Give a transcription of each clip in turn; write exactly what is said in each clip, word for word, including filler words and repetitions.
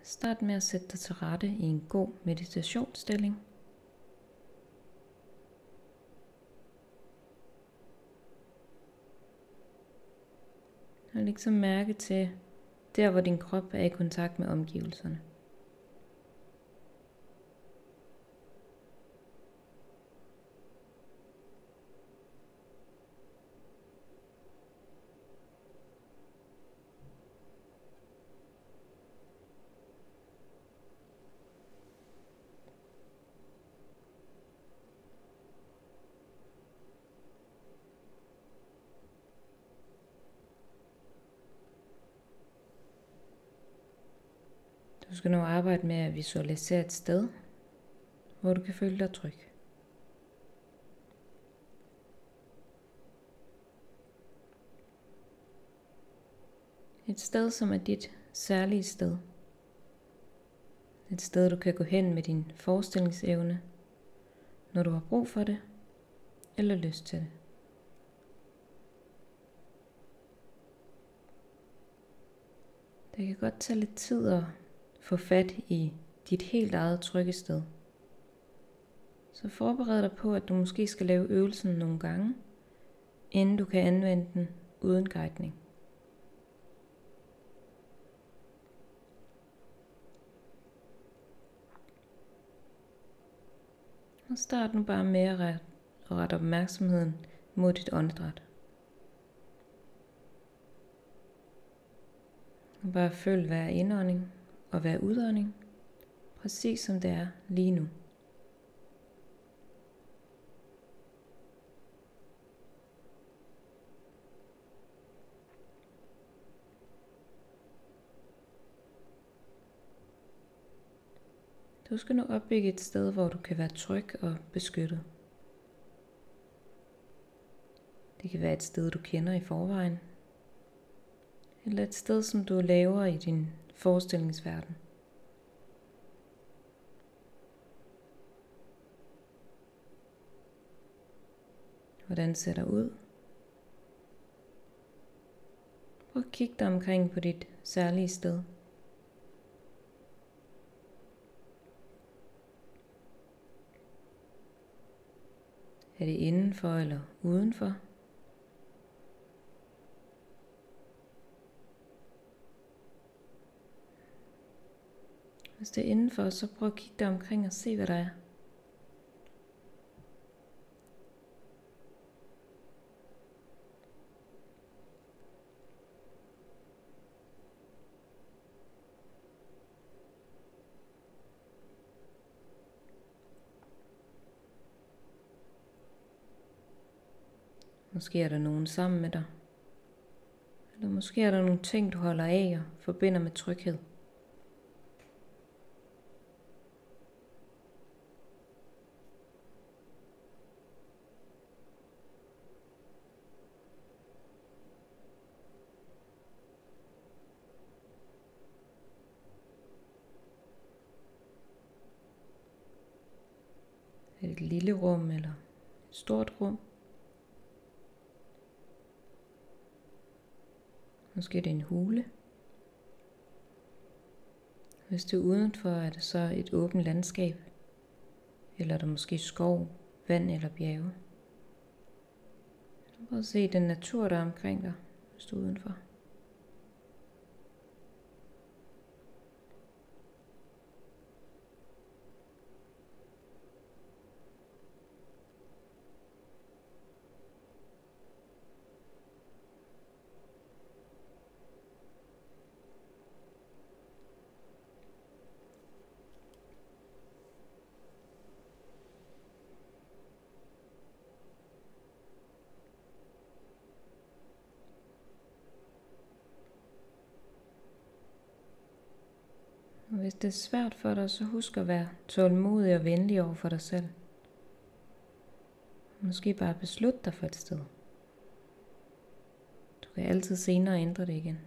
Start med at sætte dig til rette i en god meditationsstilling. Og læg så mærke til der, hvor din krop er i kontakt med omgivelserne. Du skal nu arbejde med at visualisere et sted, hvor du kan føle dig tryg. Et sted, som er dit særlige sted. Et sted, du kan gå hen med din forestillingsevne, når du har brug for det, eller lyst til det. Det kan godt tage lidt tid at få fat i dit helt eget trygge sted. Så forbered dig på, at du måske skal lave øvelsen nogle gange, inden du kan anvende den uden guidning. Og start nu bare med at rette, at rette opmærksomheden mod dit åndedræt. Og bare følg hver indånding og hver udånding, præcis som det er lige nu. Du skal nu opbygge et sted, hvor du kan være tryg og beskyttet. Det kan være et sted, du kender i forvejen, eller et sted, som du laver i din forestillingsverden. Hvordan ser det ud? Prøv at kigge dig omkring på dit særlige sted. Er det indenfor eller udenfor? Hvis det er indenfor, så prøv at kigge dig omkring og se, hvad der er. Måske er der nogen sammen med dig. Eller måske er der nogle ting, du holder af og forbinder med tryghed. Er det et lille rum eller et stort rum? Måske er det en hule. Hvis det er udenfor, er det så et åbent landskab. Eller er der måske skov, vand eller bjerge. Prøv at se den natur, der er omkring dig, hvis du er udenfor. Og hvis det er svært for dig, så husk at være tålmodig og venlig over for dig selv. Måske bare beslutte dig for et sted. Du kan altid senere ændre det igen.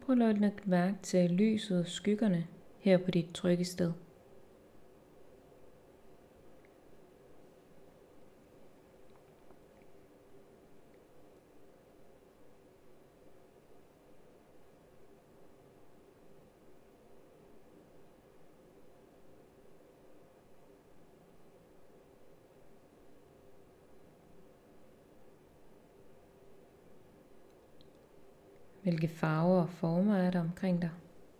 prøv at lægge mærke til lyset og skyggerne her på dit trygge sted. Hvilke farver og former er der omkring dig?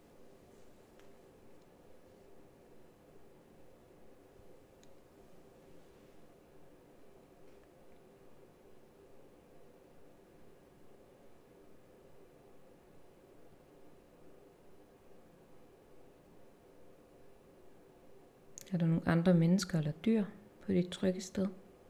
Er der nogle andre mennesker eller dyr på dit trygge sted?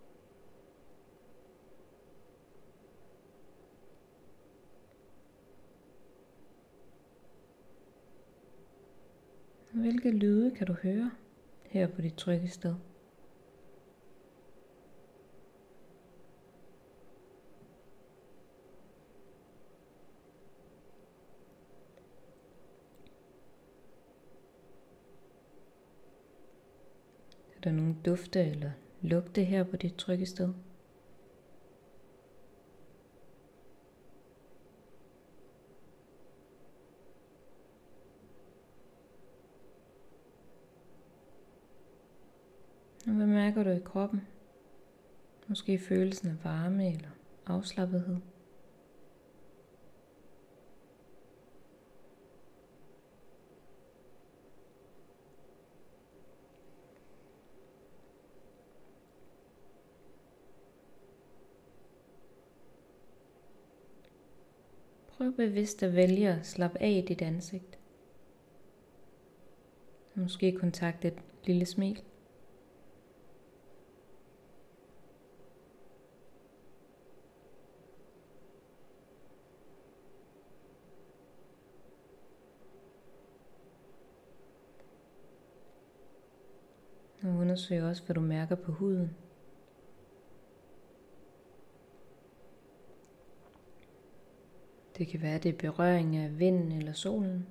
Hvilke lyde kan du høre her på dit trygge sted? Er der nogle dufte eller lugte her på dit trygge sted? Og hvad mærker du i kroppen? Måske følelsen af varme eller afslappethed. Prøv bevidst at vælge at slappe af i dit ansigt. Måske kontakte et lille smil. Og undersøg også, hvad du mærker på huden. Det kan være, det er berøring af vinden eller solen.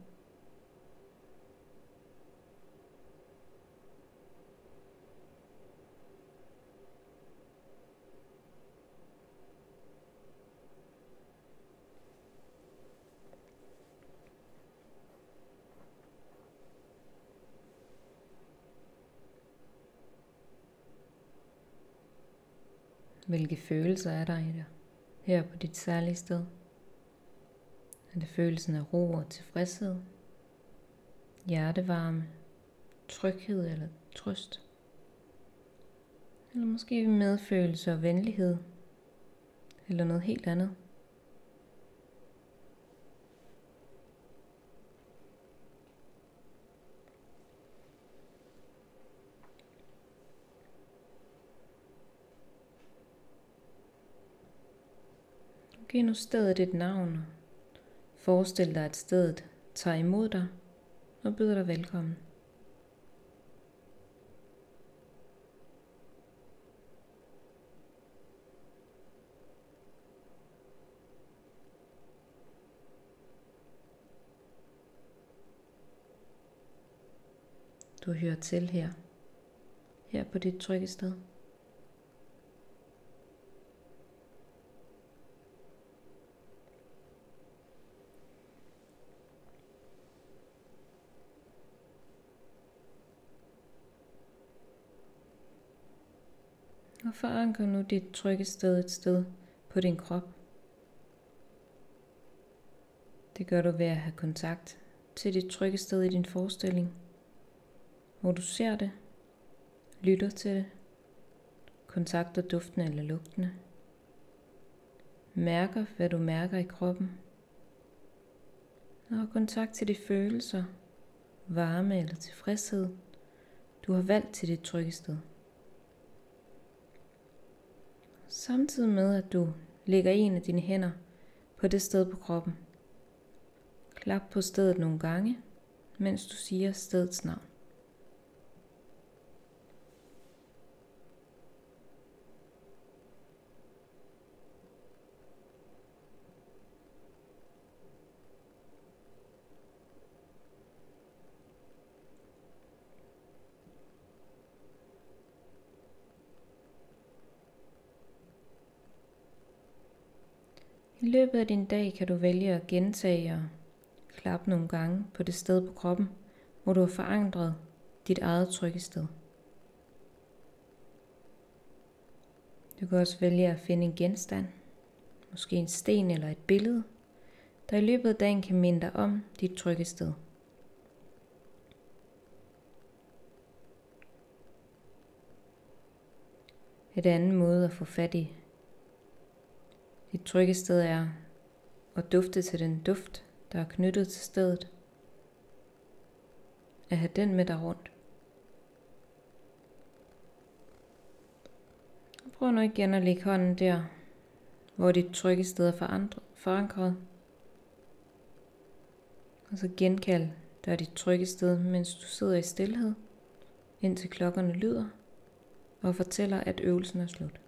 Hvilke følelser er der i dig her på dit særlige sted? Er det følelsen af ro og tilfredshed, hjertevarme, tryghed eller trøst? Eller måske medfølelse og venlighed, eller noget helt andet? Giv nu stedet et navn. Forestil dig, at stedet tager imod dig og byder dig velkommen. Du hører til her, her på dit trygge sted. Og forankre nu dit trygge sted et sted på din krop. Det gør du ved at have kontakt til dit trygge sted i din forestilling, hvor du ser det, lytter til det, kontakter duftene eller lugtene, mærker hvad du mærker i kroppen, og har kontakt til de følelser, varme eller tilfredshed, du har valgt til dit trygge sted. Samtidig med at du lægger en af dine hænder på det sted på kroppen. Klap på stedet nogle gange, mens du siger stedets navn. I løbet af din dag kan du vælge at gentage og klappe nogle gange på det sted på kroppen, hvor du har forankret dit eget trygge sted. Du kan også vælge at finde en genstand, måske en sten eller et billede, der i løbet af dagen kan minde dig om dit trygge sted. Et anden måde at få fat i dit trygge sted er at dufte til den duft, der er knyttet til stedet. At have den med dig rundt. Prøv nu igen at lægge hånden der, hvor dit trygge sted er forankret. Og så genkald der dit trygge sted, mens du sidder i stilhed, indtil klokkerne lyder og fortæller, at øvelsen er slut.